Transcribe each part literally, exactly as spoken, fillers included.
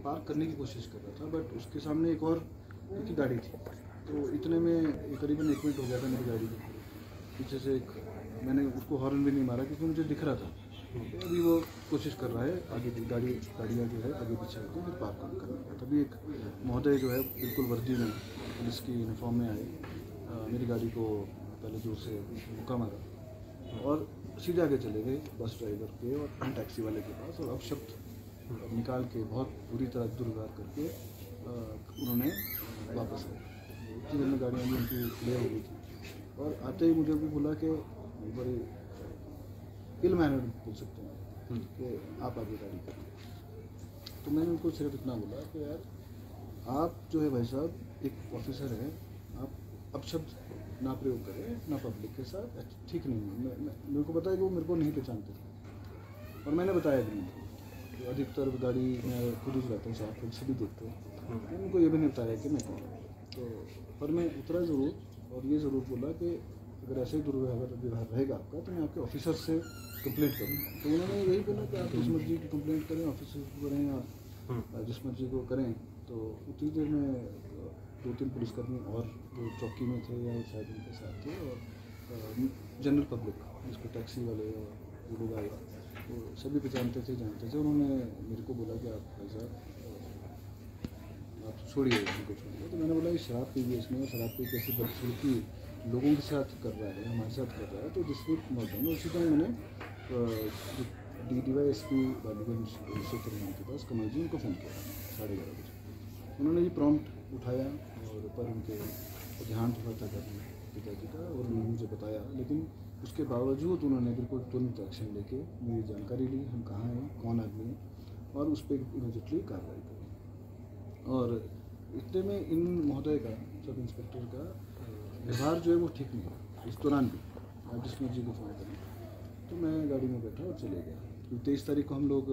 Park करने की कोशिश कर रहा था, बट उसके सामने एक और की गाड़ी थी, तो इतने में करीबन एक मिनट हो गया था मेरी गाड़ी को। पीछे से एक मैंने उसको हॉर्न भी नहीं मारा क्योंकि मुझे दिख रहा था। तो अभी वो कोशिश कर रहा है आगे गाड़ी गाड़ियाँ जो है आगे पीछे होती है, फिर पार्क करने का। तभी एक महोदय जो है बिल्कुल वर्दी में पुलिस की यूनिफॉर्म में आए, मेरी गाड़ी को पहले जोर से मुक्का मारा और सीधे आगे चले गए बस ड्राइवर के और टैक्सी वाले के पास, और अपशब्द निकाल के बहुत बुरी तरह दुर्व्यवहार करके उन्होंने वापस आए। उसी दिन में गाड़ियाँ भी उनकी क्लियर हो गई थी, और आते ही मुझे भी बोला कि बड़े इल मैनर बोल सकते हैं कि आप आगे गाड़ी करें। तो मैंने उनको सिर्फ इतना बोला कि यार आप जो है भाई साहब एक ऑफिसर हैं, आप अपशब्द ना प्रयोग करें ना पब्लिक के साथ, ठीक नहीं है। मैं, मैं मेरे को पता है कि वो मेरे को नहीं पहचानते थे, और मैंने बताया भी नहीं। तो अधिकतर गाड़ी मैं खुद ही चलाता हूँ, साथ से भी देखते हैं, मैंने उनको ये भी नहीं बताया कि मैं कौन। तो पर मैं उतरा ज़रूर, और ये ज़रूर बोला कि अगर ऐसे ही दुर्व्यवहार व्यवहार रहेगा आपका तो मैं आपके ऑफिसर से कंप्लेंट करूँगा। तो उन्होंने यही बोला कि आप जिस मर्जी की कंप्लेंट करें, ऑफिसर को करें या जिस मर्जी को करें। तो उतनी देर में दो तीन पुलिसकर्मी और जो चौकी में थे या शायद उनके साथ थे, और जनरल पब्लिक जिसको टैक्सी वाले और वो लोग आए, तो सभी पहचानते थे, जानते थे। उन्होंने मेरे को बोला कि आप भाई साहब आप छोड़िए उनको छोड़िए। तो मैंने बोला ये शराब पी गई इसमें, शराब पी कैसे बदसलूकी लोगों के साथ कर रहा है, हमारे साथ कर रहा है, तो डिस्प्यूट नोट डाउन। उसी टाइम मैंने D D Y S P Ballygunge क्षेत्र के पास कमल जी उनको फ़ोन किया साढ़े ग्यारह बजे। उन्होंने ये प्रॉम्प्ट उठाया और पर उनके ध्यान थोड़ा था पिताजी का, और उन्होंने मुझे बताया, लेकिन उसके बावजूद उन्होंने बिल्कुल तुरंत एक्शन लेके मेरी जानकारी ली, हम कहाँ हैं, कौन आदमी है, और उस पर इमीडिएटली कार्रवाई करी। और इतने में इन महोदय का, सब इंस्पेक्टर का व्यवहार जो है वो ठीक नहीं है। इस दौरान भी आप जिस मर्जी को फ़ोन करें, तो मैं गाड़ी में बैठा और चले गया। तो तेईस तारीख को हम लोग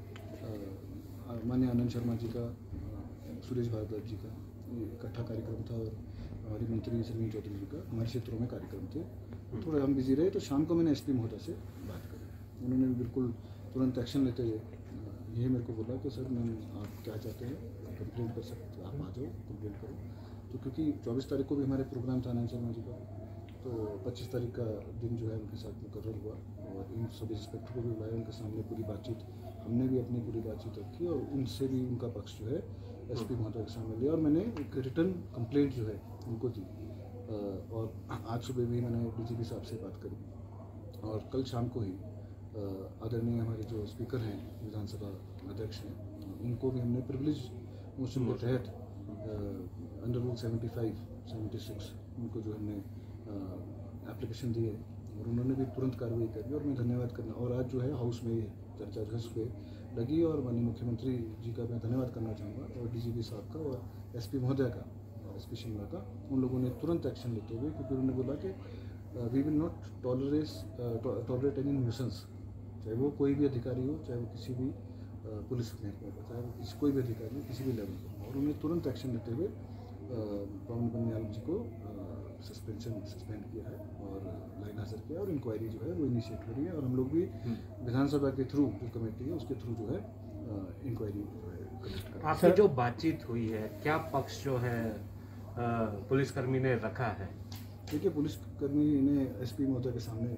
माननीय आनंद शर्मा जी का, सुरेश भारद्वाज जी का इकट्ठा कार्यक्रम था, और हमारी मंत्री सरवीन चौधरी जी का हमारे क्षेत्रों में कार्यक्रम थे। थोड़े हम बिजी रहे, तो शाम को मैंने एस पी महोदय से बात करी। उन्होंने भी बिल्कुल तुरंत एक्शन लेते हुए यही मेरे को बोला कि सर मैं आप क्या चाहते हैं, कंप्लेंट कर सकते, आप आ जाओ कंप्लेंट करो। तो क्योंकि चौबीस तारीख को भी हमारे प्रोग्राम था आनंद शर्मा जी का, तो पच्चीस तारीख का दिन जो है उनके साथ मुकर्रर हुआ, और इन सभी इंस्पेक्टर को भी बुलाया, उनके सामने पूरी बातचीत, हमने भी अपनी पूरी बातचीत रखी, और उनसे भी उनका पक्ष जो है एस पी महोदय के सामने लिया, और मैंने एक रिटर्न कंप्लेंट जो है उनको दी। और आज सुबह भी मैंने डी जी पी साहब से बात करी, और कल शाम को ही आदरणीय हमारे जो स्पीकर हैं, विधानसभा अध्यक्ष हैं, उनको भी हमने प्रिविलेज मोशन के तहत under rule seventy five seventy six उनको जो हमने एप्लीकेशन दी है, और उन्होंने भी तुरंत कार्रवाई करी, और मैं धन्यवाद करना। और आज जो है हाउस में चर्चा जो है सुबह लगी, और माननीय मुख्यमंत्री जी का मैं धन्यवाद करना चाहूँगा, और डी जी पी साहब का और एस पी महोदय का, एस पी शिमला का। उन लोगों ने तुरंत एक्शन लेते हुए, क्योंकि उन्होंने बोला कि we will not tolerate tolerate any nuisance, चाहे वो कोई भी अधिकारी हो, चाहे वो किसी भी पुलिस महकमे का, चाहे वो किसी कोई भी अधिकारी हो, किसी भी लेवल पर। और उन्हें तुरंत एक्शन लेते हुए पवन बनियाल जी को सस्पेंशन सस्पेंड किया है, और लाइन हाजिर किया, और इंक्वायरी जो है वो इनिशिएट हो रही है। और हम लोग भी विधानसभा के थ्रू जो कमेटी है उसके थ्रू जो है इंक्वायरी जो है। आपसे जो बातचीत हुई है, क्या पक्ष जो है पुलिसकर्मी ने रखा है? देखिए, पुलिसकर्मी ने एस पी महोदय के सामने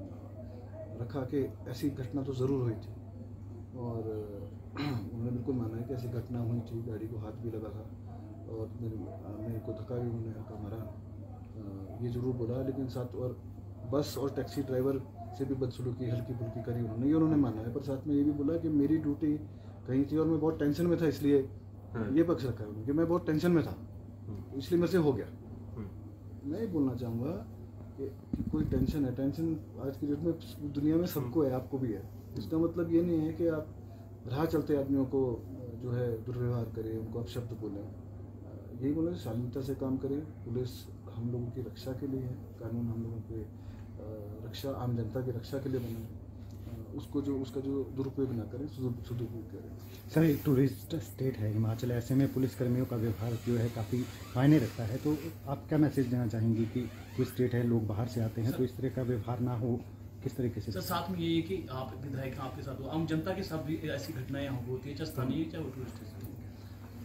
रखा कि ऐसी घटना तो ज़रूर हुई थी, और उन्होंने बिल्कुल माना है कि ऐसी घटना हुई थी, गाड़ी को हाथ भी लगा था, और मेरे मेरे को धक्का भी उन्होंने हल्का मारा, ये ज़रूर बोला। लेकिन साथ और बस और टैक्सी ड्राइवर से भी बदसलूकी हल्की फुल्की करी उन्होंने, ये उन्होंने माना है। पर साथ में ये भी बोला कि मेरी ड्यूटी कहीं थी और मैं बहुत टेंशन में था, इसलिए ये पक्ष रखा है उन्होंने कि मैं बहुत टेंशन में था, इसलिए मेरे से हो गया। मैं ये बोलना चाहूँगा कि, कि कोई टेंशन है, टेंशन आज की डेट में दुनिया में सबको है, आपको भी है। इसका मतलब ये नहीं है कि आप राह चलते आदमियों को जो है दुर्व्यवहार करें, उनको अपशब्द बोलें। यही बोले शालीनता से काम करें। पुलिस हम लोगों की रक्षा के लिए है, कानून हम लोगों के रक्षा, आम जनता की रक्षा के लिए बना है। उसको जो उसका जो दुरुपयोग ना करें, सदुपयोग करें। सर, एक टूरिस्ट स्टेट है हिमाचल, ऐसे में पुलिसकर्मियों का व्यवहार जो है काफ़ी मायने रखता है, तो आप क्या मैसेज देना चाहेंगी कि कोई स्टेट है, लोग बाहर से आते हैं, तो इस तरह का व्यवहार ना हो, किस तरीके से? सर, साथ में ये है कि आप विधायक आपके साथ हो, आम जनता के साथ भी ऐसी घटनाएं होती है, चाहे स्थानीय चाहे टूरिस्ट।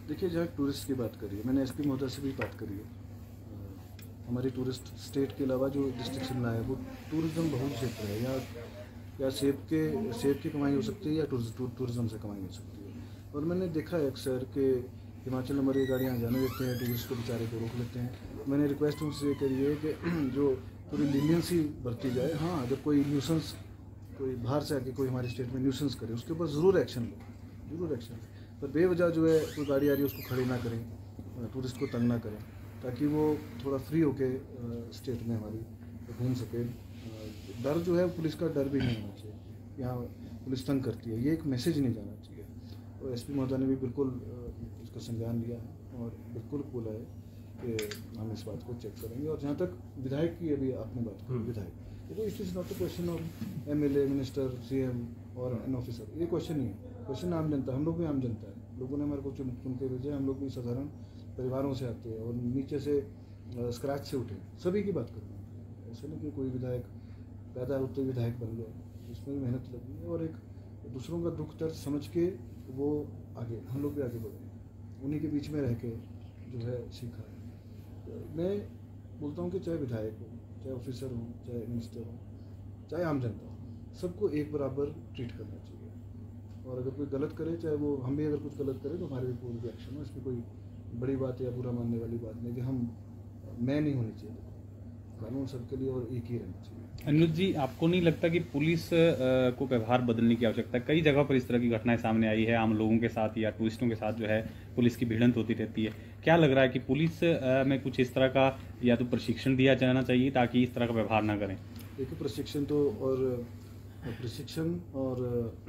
देखिए, जहाँ टूरिस्ट की बात करी है, मैंने एसपी महोदय से भी बात करी है। अ, हमारी टूरिस्ट स्टेट के अलावा जो डिस्ट्रिक्ट शिमला है वो टूरिज्म बहुत क्षेत्र है। यहाँ या सेब के सेब की कमाई हो सकती है या टूरिज्म से कमाई हो सकती है। और मैंने देखा है अक्सर कि हिमाचल नंबर की गाड़ियाँ जाने देते हैं, टूरिस्ट को बेचारे को रोक लेते हैं। मैंने रिक्वेस्ट उनसे ये करी है कि जो पूरी लीनियंसी बरती जाए। हाँ, अगर कोई न्यूसेंस कोई बाहर से आके कोई हमारे स्टेट में न्यूसेंस करे उसके ऊपर ज़रूर एक्शन लो, ज़रूर एक्शन लें। पर बेवजह जो है कोई गाड़ी आ रही है उसको खड़ी ना करें, टूरिस्ट को तंग ना करें, ताकि वो थोड़ा फ्री होके स्टेट में हमारी घूम सके। डर जो है पुलिस का डर भी नहीं होना चाहिए, यहाँ पुलिस तंग करती है, ये एक मैसेज नहीं जाना चाहिए। और एसपी महोदय ने भी बिल्कुल इसका संज्ञान लिया है और बिल्कुल बोला है कि हम इस बात को चेक करेंगे। और जहाँ तक विधायक की अभी आपने बात की, विधायक देखो, it is not a question of MLA, minister, CM और एन ऑफिसर। ये क्वेश्चन नहीं है, क्वेश्चन आम जनता, हम लोग भी आम जनता है। लोगों ने हमारे को चुन चुन के भेजे, हम लोग भी साधारण परिवारों से आते हैं और नीचे से स्क्रैच से उठे। सभी की बात करूँ, ऐसा नहीं कि कोई विधायक पैदा होते विधायक बन गया, उसमें भी मेहनत लगी है। और एक दूसरों का दुख दर्द समझ के वो आगे, हम लोग भी आगे बढ़े, उन्हीं के बीच में रह के जो है सीखा है। तो मैं बोलता हूँ कि चाहे विधायक हो, चाहे ऑफिसर हो, चाहे मिनिस्टर हो, चाहे आम जनता हो, सबको एक बराबर ट्रीट करना चाहिए। और अगर कोई गलत करे, चाहे वो हम भी अगर कुछ गलत करें तो हमारे भी पूरी भी एक्शन हो। इसमें कोई बड़ी बात या बुरा मानने वाली बात नहीं कि हम मैं नहीं होनी चाहिए। कानून सबके लिए और एक ही रहना चाहिए। अनुज जी, आपको नहीं लगता कि पुलिस आ, को व्यवहार बदलने की आवश्यकता है? कई जगह पर इस तरह की घटनाएं सामने आई है, आम लोगों के साथ या टूरिस्टों के साथ जो है पुलिस की भिड़ंत होती रहती है। क्या लग रहा है कि पुलिस आ, में कुछ इस तरह का या तो प्रशिक्षण दिया जाना चाहिए ताकि इस तरह का व्यवहार ना करें? देखिए, प्रशिक्षण तो और प्रशिक्षण और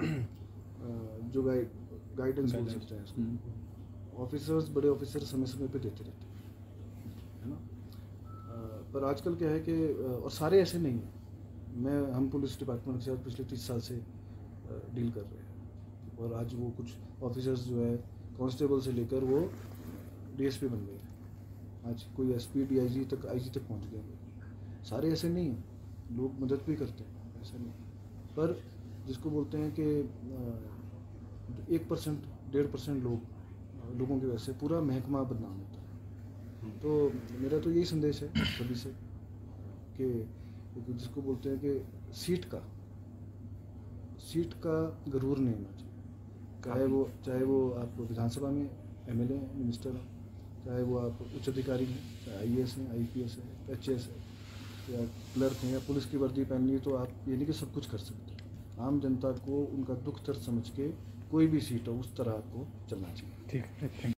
जो गाइड गाइडेंस बोल सकते हैं इसको, ऑफिसर्स, बड़े ऑफिसर समय समय पे देते रहते हैं, है ना। पर आजकल क्या है कि और सारे ऐसे नहीं हैं। मैं हम पुलिस डिपार्टमेंट के साथ पिछले तीस साल से डील कर रहे हैं और आज वो कुछ ऑफिसर्स जो है कांस्टेबल से लेकर वो डीएसपी बन गए। आज कोई एसपी, डीआईजी तक, आईजी तक पहुंच गए। सारे ऐसे नहीं हैं, लोग मदद भी करते हैं, ऐसा नहीं। पर जिसको बोलते हैं कि एक परसेंट डेढ़ परसेंट लोग लोगों की वजह से पूरा महकमा बदनाम होता है। तो मेरा तो यही संदेश है सभी से कि जिसको बोलते हैं कि सीट का सीट का गरूर नहीं होना चाहिए। चाहे वो चाहे वो आप विधानसभा में एमएलए हैं, मिनिस्टर हैं, चाहे वो आप उच्च अधिकारी हैं, चाहे आईएएस हैं, आईपीएस हैं, एचएएस है या क्लर्क हैं या पुलिस की वर्दी पहन ली तो आप ये नहीं कि सब कुछ कर सकते। आम जनता को उनका दुख दर्द समझ के कोई भी सीट हो उस तरह आपको चलना चाहिए। ठीक है।